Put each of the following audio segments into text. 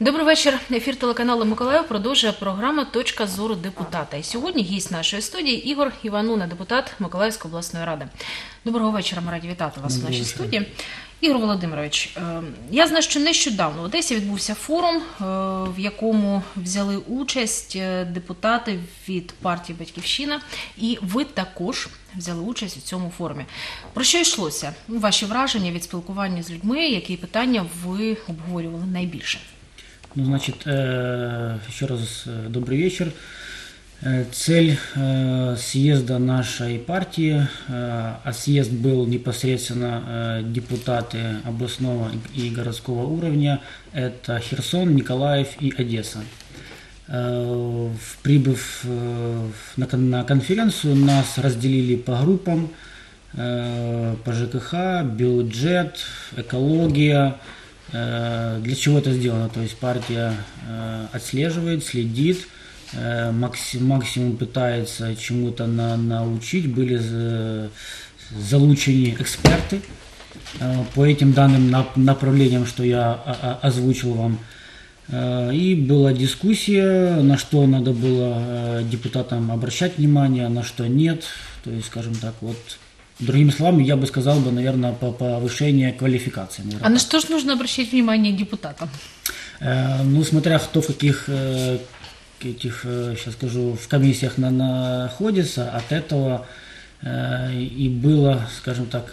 Добрий вечір. Ефір телеканалу Миколаїв продовжує програма «Точка зору депутата». І сьогодні гість нашої студії Ігор Івануна, депутат Миколаївської обласної ради. Доброго вечора, ми раді вітати вас у нашій студії. Ігор Володимирович, я знаю, що нещодавно в Одесі відбувся форум, в якому взяли участь депутати від партії «Батьківщина», і ви також взяли участь у цьому форумі. Про що йшлося? Ваші враження від спілкування з людьми, які питання ви обговорювали найбільше? Ну, значит, еще раз добрый вечер. Цель съезда нашей партии, а съезд был непосредственно депутаты областного и городского уровня, это Херсон, Николаев и Одесса. Прибыв на конференцию, нас разделили по группам, по ЖКХ, бюджет, экология. Для чего это сделано? То есть партия отслеживает, следит, максимум пытается чему-то научить. Были залучены эксперты по этим данным направлениям, что я озвучил вам. И была дискуссия, на что надо было депутатам обращать внимание, на что нет. То есть, скажем так, вот... Другими словами, я бы сказал, наверное, по повышению квалификации. Наверное. А на что же нужно обращать внимание депутатам? Ну, смотря кто в каких сейчас скажу, в комиссиях находится, от этого и было, скажем так,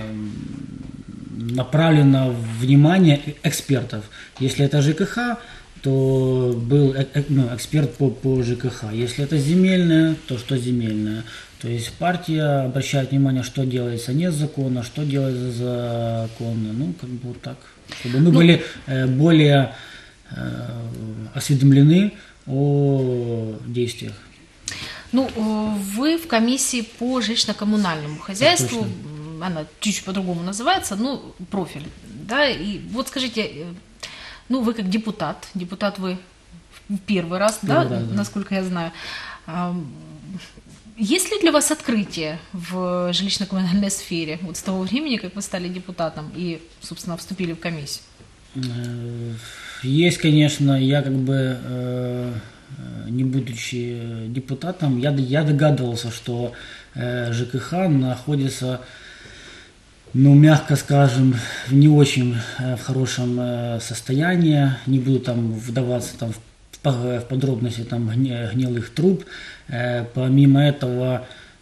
направлено внимание экспертов. Если это ЖКХ, то был эксперт по ЖКХ. Если это земельное, то что земельное. То есть партия обращает внимание, что делается незаконно, что делается законно. Ну, как бы вот так. Чтобы мы были более осведомлены о действиях. Ну, вы в комиссии по жилищно-коммунальному хозяйству, она чуть-чуть по-другому называется, ну, профиль, да, и вот скажите, ну, вы как депутат вы в первый раз, да, насколько я знаю, есть ли для вас открытие в жилищно-коммунальной сфере вот с того времени, как вы стали депутатом и, собственно, вступили в комиссию? Есть, конечно. Я как бы, не будучи депутатом, я догадывался, что ЖКХ находится, ну, мягко скажем, в не очень в хорошем состоянии. Не буду там вдаваться там в подробности там гнилых труб. Помимо этого,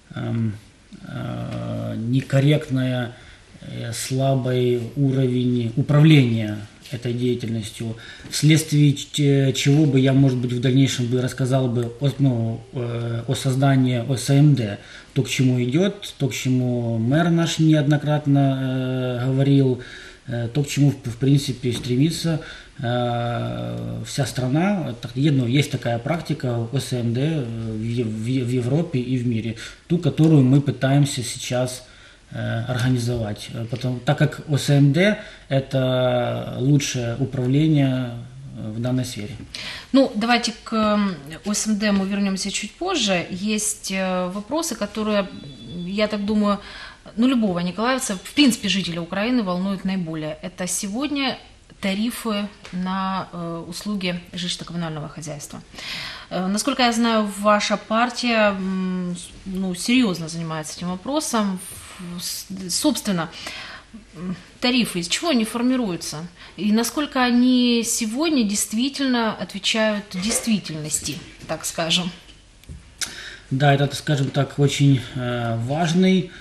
некорректный, слабый уровень управления этой деятельностью, вследствие чего бы я, может быть, в дальнейшем бы рассказал бы о создании ОСМД, то, к чему идет, то, к чему мэр наш неоднократно говорил, то, к чему, в принципе, стремится вся страна. Есть такая практика ОСМД в Европе и в мире, ту, которую мы пытаемся сейчас организовать. Так как ОСМД – это лучшее управление в данной сфере. Ну, давайте к ОСМД мы вернемся чуть позже. Есть вопросы, которые, я так думаю, ну, любого николаевца, в принципе, жителя Украины волнуют наиболее. Это сегодня тарифы на услуги жилищно-коммунального хозяйства. Насколько я знаю, ваша партия, ну, серьезно занимается этим вопросом. Собственно, тарифы, из чего они формируются? И насколько они сегодня действительно отвечают действительности, так скажем? Да, это, скажем так, очень важный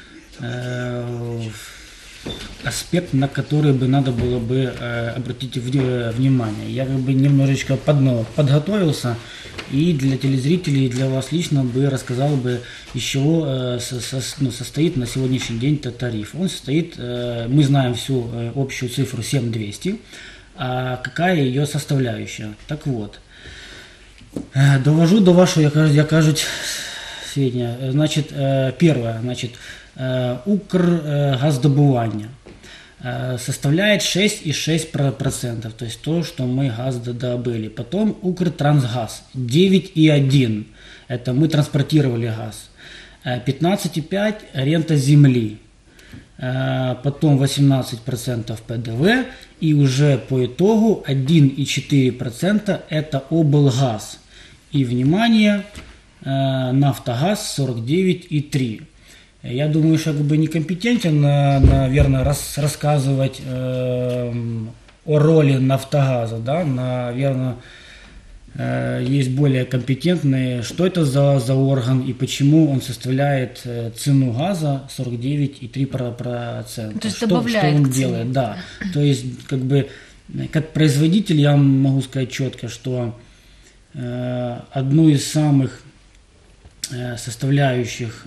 аспект, на который бы надо было бы обратить внимание. Я как бы немножечко подготовился и для телезрителей, и для вас лично бы рассказал бы, из чего состоит на сегодняшний день тариф. Он состоит, мы знаем всю общую цифру 7200, а какая ее составляющая. Так вот, довожу до вашего, я кажуть, сведения. Значит, первое, значит, Укргаздобывание составляет 6,6%, то есть то, что мы газ добыли. Потом Укртрансгаз 9,1%, это мы транспортировали газ. 15,5% рента земли. потом 18% ПДВ, и уже по итогу 1,4% это облгаз. И, внимание, Нафтогаз 49,3%. Я думаю, что как бы некомпетентен, наверное, рассказывать о роли Нафтогаза, да, наверное, есть более компетентные, что это за орган и почему он составляет цену газа 49,3%. То есть что добавляет он к цене. делает, да. То есть, как бы, как производитель я могу сказать четко, что одну из самых составляющих,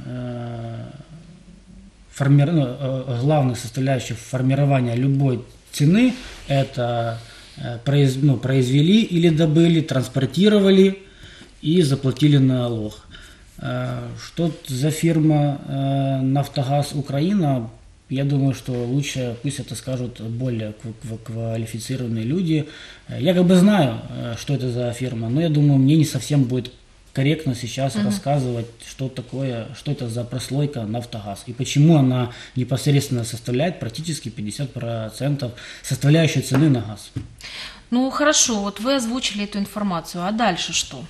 главных составляющих формирования любой цены – это произвели или добыли, транспортировали и заплатили налог. Что за фирма «Нафтогаз Украина», я думаю, что лучше пусть это скажут более квалифицированные люди. Я как бы знаю, что это за фирма, но я думаю, мне не совсем будет корректно сейчас рассказывать, что такое, что это за прослойка «Нафтогаз» и почему она непосредственно составляет практически 50% составляющей цены на газ. Ну хорошо, вот вы озвучили эту информацию, а дальше что?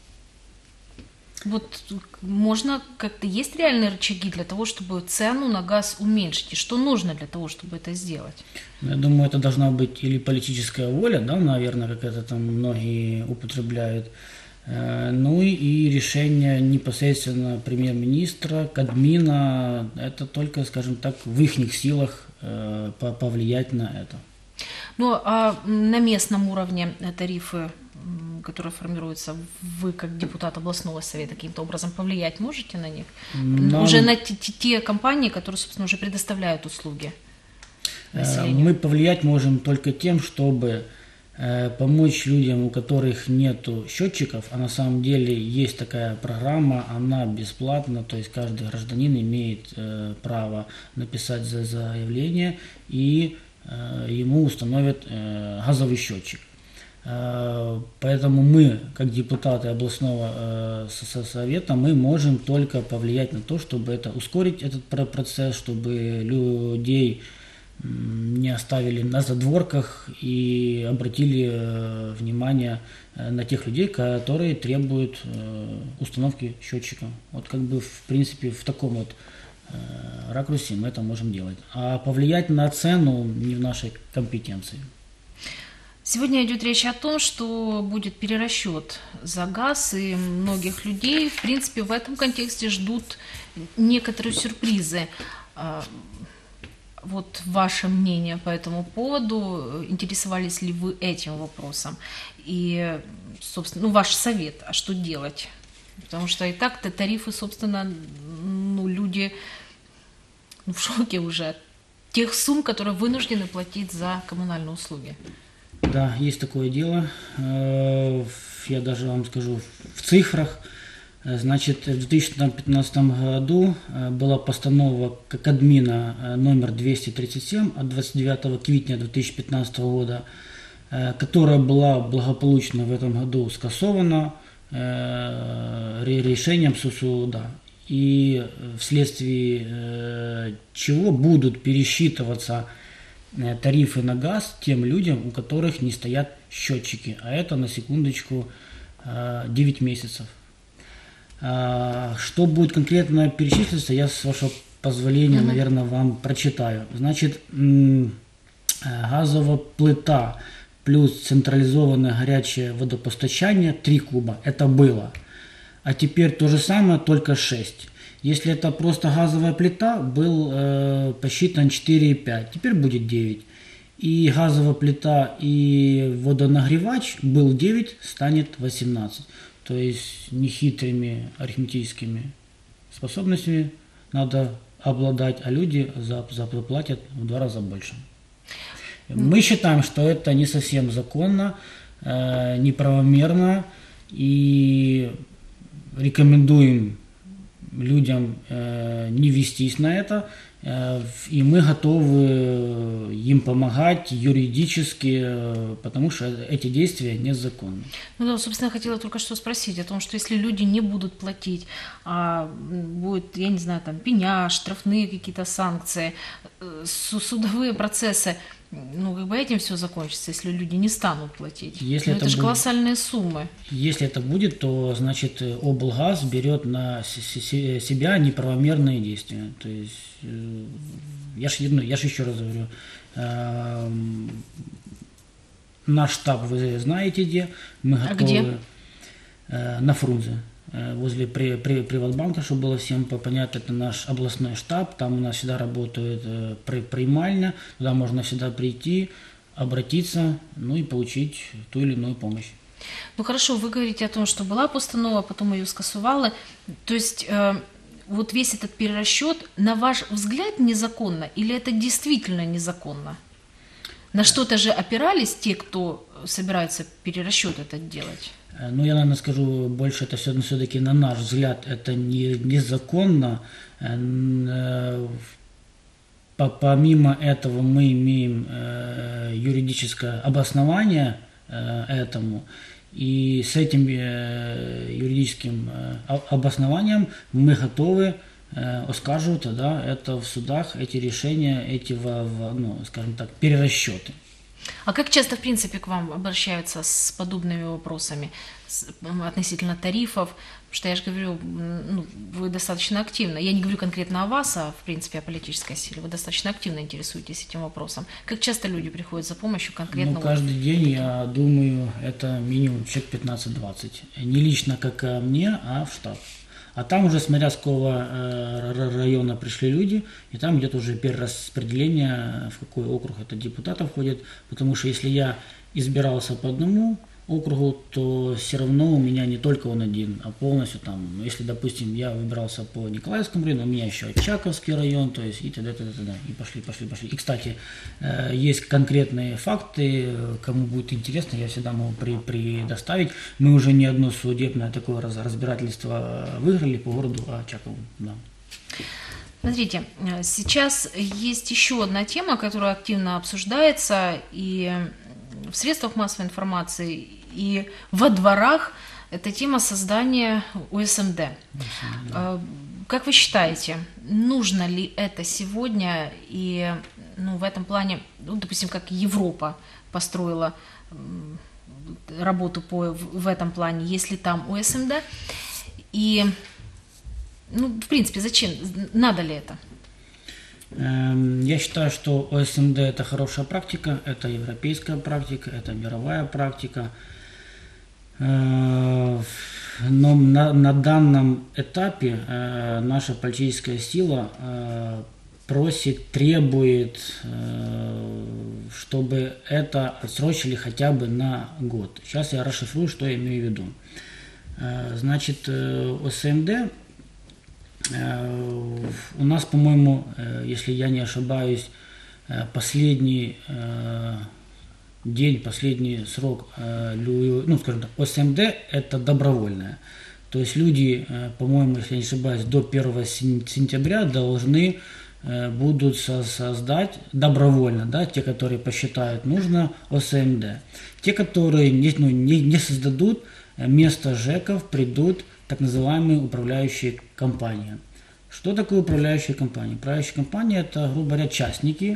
Вот можно как-то, есть реальные рычаги для того, чтобы цену на газ уменьшить? И что нужно для того, чтобы это сделать? Я думаю, это должна быть или политическая воля, да, наверное, как это там многие употребляют, ну и решение непосредственно премьер-министра, Кабмина, это только, скажем так, в их силах повлиять на это. Ну а на местном уровне тарифы, которые формируются, вы как депутат областного совета каким-то образом повлиять можете на них? Уже на те компании, которые, собственно, уже предоставляют услуги населению? Мы повлиять можем только тем, чтобы помочь людям, у которых нету счетчиков, а на самом деле есть такая программа, она бесплатна, то есть каждый гражданин имеет право написать заявление и ему установят газовый счетчик. Поэтому мы, как депутаты областного совета, мы можем только повлиять на то, чтобы это ускорить этот процесс, чтобы людей не оставили на задворках и обратили внимание на тех людей, которые требуют установки счетчика. Вот как бы в принципе в таком вот ракурсе мы это можем делать. А повлиять на цену не в нашей компетенции. Сегодня идет речь о том, что будет перерасчет за газ, и многих людей, в принципе, в этом контексте ждут некоторые сюрпризы. Вот ваше мнение по этому поводу, интересовались ли вы этим вопросом? И, собственно, ваш совет, а что делать? Потому что и так-то тарифы, собственно, люди в шоке уже от тех сумм, которые вынуждены платить за коммунальные услуги. Да, есть такое дело. Я даже вам скажу в цифрах. Значит, в 2015 году была постанова Кабмина номер 237 от 29 квитня 2015 года, которая была благополучно в этом году скасована решением суда. И вследствие чего будут пересчитываться тарифы на газ тем людям, у которых не стоят счетчики. А это, на секундочку, 9 месяцев. Что будет конкретно перечислиться, я, с вашего позволения, наверное, вам прочитаю. Значит, газовая плита плюс централизованное горячее водопостачание 3 куба. Это было. А теперь то же самое, только 6. Если это просто газовая плита, был посчитан 4,5. Теперь будет 9. И газовая плита и водонагревач был 9, станет 18. То есть нехитрыми арифметическими способностями надо обладать, а люди заплатят в 2 раза больше. Мы считаем, что это не совсем законно, неправомерно, и рекомендуем людям не вестись на это, и мы готовы им помогать юридически, потому что эти действия незаконны. Ну да, собственно, я хотела только что спросить о том, что если люди не будут платить, а будет, я не знаю, там, пеня, штрафные какие-то санкции, судовые процессы, ну, как бы этим все закончится, если люди не станут платить. Если это же колоссальные суммы. Если это будет, то, значит, облгаз берет на себя неправомерные действия. То есть, я ж еще раз говорю, наш штаб вы знаете где, мы готовы. Где? На Фрунзе, возле Приватбанка, чтобы было всем понятно, это наш областной штаб, там у нас всегда работает приймальня, туда можно всегда прийти, обратиться, ну и получить ту или иную помощь. Ну хорошо, вы говорите о том, что была постанова, потом ее скасували, то есть вот весь этот перерасчет, на ваш взгляд, незаконно или это действительно незаконно? На что-то же опирались те, кто собирается перерасчет этот делать? Ну, я, наверное, скажу больше, это все-таки на наш взгляд, это незаконно. Помимо этого мы имеем юридическое обоснование этому, и с этим юридическим обоснованием мы готовы оскарживать, да, это в судах, эти решения, эти, ну, скажем так, перерасчеты. А как часто, в принципе, к вам обращаются с подобными вопросами относительно тарифов? Потому что я же говорю, ну, вы достаточно активно, я не говорю конкретно о вас, а в принципе о политической силе, вы достаточно активно интересуетесь этим вопросом. Как часто люди приходят за помощью конкретно? Ну, каждый день, я думаю, это минимум человек 15-20. Не лично как ко мне, а в штаб. А там уже, смотря с какого района пришли люди, и там идет уже перераспределение, в какой округ это депутатов входит. Потому что если я избирался по одному округу, то все равно у меня не только он один, а полностью там, если, допустим, я выбирался по Николаевскому району, у меня еще Очаковский район, то есть и т.д. И пошли. И, кстати, есть конкретные факты, кому будет интересно, я всегда могу предоставить. Мы уже не одно судебное такое разбирательство выиграли по городу Очакову. Да. Смотрите, сейчас есть еще одна тема, которая активно обсуждается и в средствах массовой информации, и во дворах. Это тема создания ОСМД. Как вы считаете, нужно ли это сегодня? И ну, в этом плане, ну, допустим, как Европа построила работу в этом плане, если там ОСМД? И, ну, в принципе, зачем? Надо ли это? Я считаю, что ОСМД это хорошая практика, это европейская практика, это мировая практика. Но на данном этапе наша политическая сила просит, требует, чтобы это отсрочили хотя бы на год. Сейчас я расшифрую, что я имею в виду. Значит, ОСМД у нас, по-моему, если я не ошибаюсь, последний день, последний срок, ну, скажем так, ОСМД это добровольное. То есть люди, по-моему, если я не ошибаюсь, до 1 сентября должны будут создать добровольно, да, те, которые посчитают нужно, ОСМД. Те, которые не создадут, вместо ЖЭКов придут так называемые управляющие компании. Что такое управляющая компания? Управляющая компания это, грубо говоря, частники,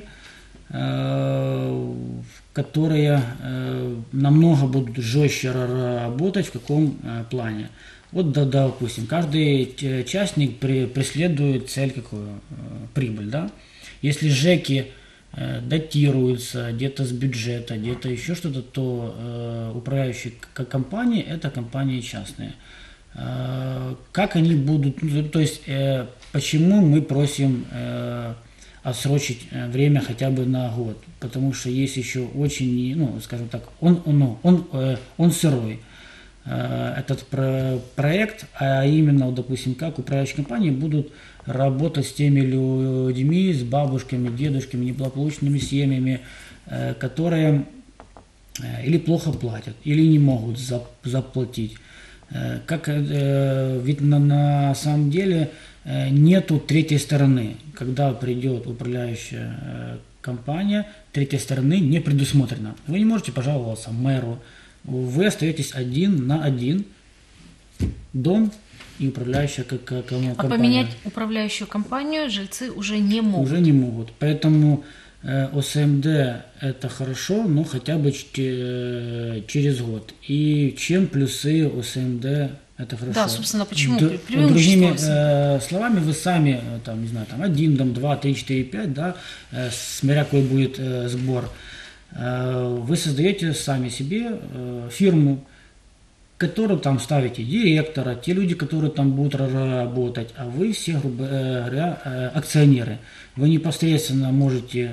которые намного будут жестче работать. В каком плане? Вот, допустим, каждый частник преследует цель какую? Прибыль, да? Если ЖЭКи датируются где-то с бюджета, где-то еще что-то, то управляющие компании это компании частные. Как они будут, то есть почему мы просим отсрочить время хотя бы на год? Потому что есть еще очень, ну, скажем так, он сырой, этот проект, а именно, допустим, как управляющие компании будут работать с теми людьми, с бабушками, дедушками, неблагополучными семьями, которые или плохо платят, или не могут заплатить. Ведь на самом деле нету третьей стороны. Когда придет управляющая компания, третьей стороны не предусмотрено. Вы не можете пожаловаться мэру. Вы остаетесь один на один, дом и управляющая компания. А поменять управляющую компанию жильцы уже не могут. Уже не могут. Поэтому ОСМД это хорошо, но хотя бы через год. И чем плюсы ОСМД это хорошо. Да, собственно, почему? Другими словами, вы сами, там, не знаю, там 1 дом, 2, 3, 4, 5, да, смотря какой будет сбор, вы создаете сами себе фирму, которую там ставите директора, те люди, которые там будут работать, а вы все, грубо говоря, акционеры. Вы непосредственно можете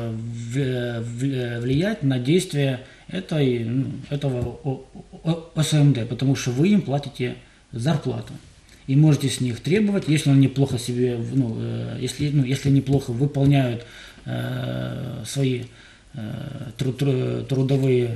влиять на действия этого ОСМД, потому что вы им платите зарплату. И можете с них требовать, если они плохо себе, если они плохо выполняют свои трудовые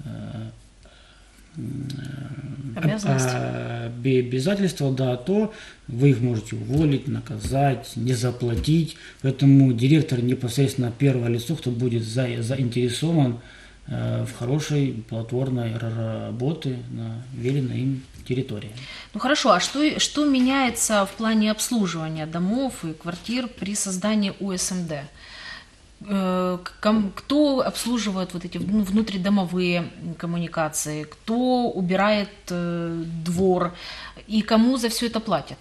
обязательства, да, то вы их можете уволить, наказать, не заплатить. Поэтому директор непосредственно первое лицо, кто будет заинтересован в хорошей плодотворной работе на веренной им территории. Ну хорошо, а что меняется в плане обслуживания домов и квартир при создании ОСМД? Кто обслуживает вот эти внутридомовые коммуникации, кто убирает двор и кому за все это платят?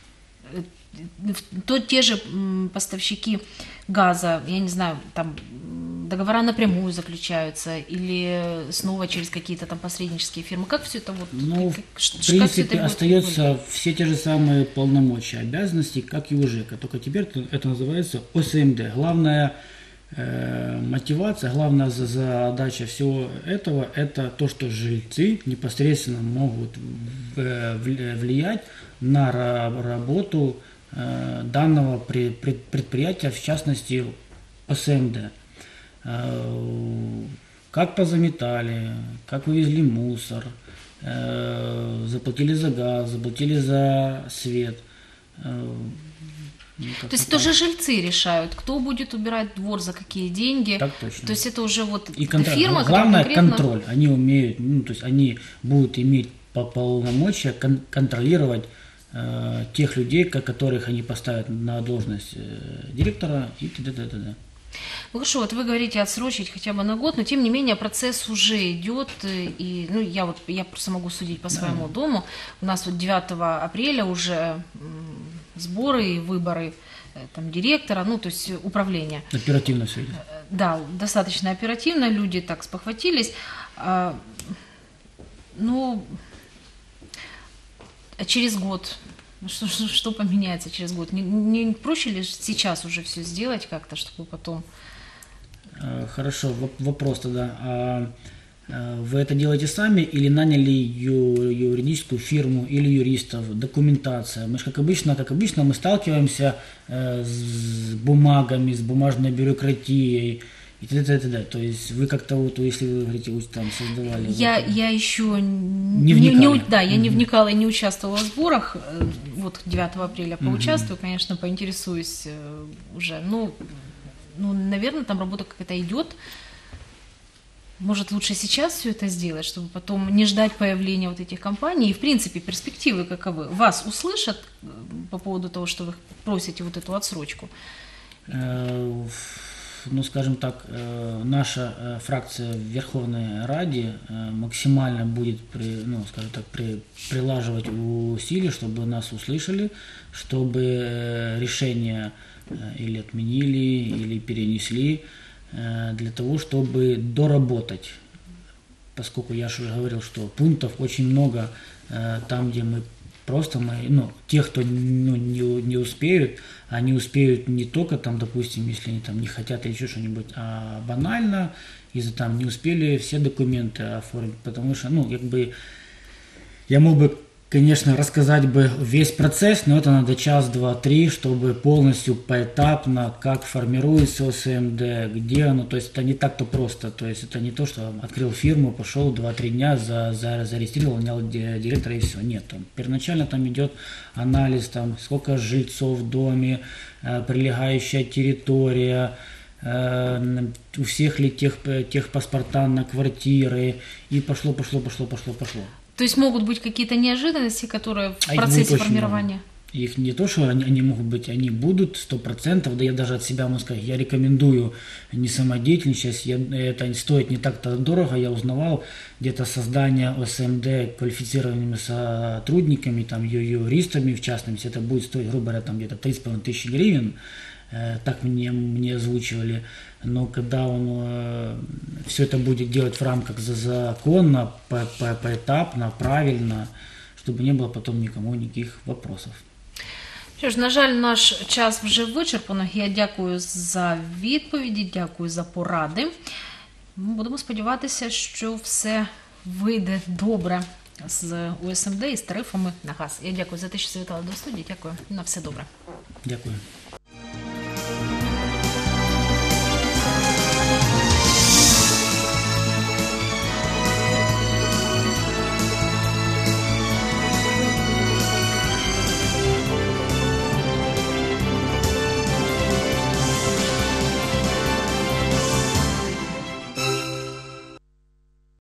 Те же поставщики газа, я не знаю, там договора напрямую заключаются или снова через какие-то там посреднические фирмы? Как все это вот? В принципе, остаются все те же самые полномочия, обязанности, как и у ЖЭКа, только теперь это называется ОСМД. Главная мотивация, главная задача всего этого – это то, что жильцы непосредственно могут влиять на работу данного предприятия, в частности ОСМД. Как позаметали, как вывезли мусор, заплатили за газ, заплатили за свет. То есть это уже жильцы решают, кто будет убирать двор, за какие деньги. Так точно. То есть это уже вот и фирма, главное конкретно... контроль. Они умеют, то есть они будут иметь полномочия контролировать тех людей, которых они поставят на должность директора и т.д. Ну хорошо, вот вы говорите отсрочить хотя бы на год, но тем не менее процесс уже идет, и я просто могу судить по своему дому. У нас вот 9 апреля уже сборы и выборы там, директора, то есть управления. Оперативно все идет. Да, достаточно оперативно, люди так спохватились. А через год, что поменяется через год? Не проще ли сейчас уже все сделать как-то, чтобы потом... Хорошо, вопрос тогда. Вы это делаете сами или наняли юридическую фирму или юристов, документация? Мы же, как обычно мы сталкиваемся с бумагами, с бумажной бюрократией и т.д. То есть вы как-то вот, если вы говорите, там создавали... Я еще не вникала. Я не вникала и не участвовала в сборах. Вот 9 апреля поучаствую, конечно, поинтересуюсь уже. Наверное, там работа какая-то идет. Может, лучше сейчас все это сделать, чтобы потом не ждать появления вот этих компаний. И, в принципе, перспективы каковы? Вас услышат по поводу того, что вы просите вот эту отсрочку? Скажем так, наша фракция в Верховной Раде максимально будет прилаживать усилия, чтобы нас услышали, чтобы решение или отменили, или перенесли, для того, чтобы доработать. Поскольку я уже говорил, что пунктов очень много там, где те, кто не успеют, они успеют не только там, допустим, если они там не хотят или еще что-нибудь, а банально, из-за не успели все документы оформить, потому что, я мог бы конечно, рассказать бы весь процесс, но это надо час, два, три, чтобы полностью поэтапно, как формируется ОСМД, где оно, то есть это не так-то просто, то есть это не то, что открыл фирму, пошел 2-3 дня, зарегистрировал, нанял директора и все, нет, там, первоначально там идет анализ, там, сколько жильцов в доме, прилегающая территория, у всех ли техпаспорта на квартиры, и пошло. То есть могут быть какие-то неожиданности, которые в А их процессе будет очень формирования? много. Их не то, что они могут быть, они будут 100%, да я даже от себя могу сказать, я рекомендую не самодеятельность, это стоит не так-то дорого, я узнавал, где-то создание ОСМД квалифицированными сотрудниками, там, юристами в частности, это будет стоить, грубо говоря, там где-то 3,5 тысячи гривен, так мне озвучивали, но когда он все это будет делать в рамках законно, поэтапно, правильно, чтобы не было потом никому никаких вопросов. Що ж, на жаль, наш час вже вичерпано. Я дякую за відповіді, дякую за поради. Будемо сподіватися, що все вийде добре з ОСМД і з тарифами на газ. Я дякую за те, що завітали до студії. Дякую. На все добре. Дякую.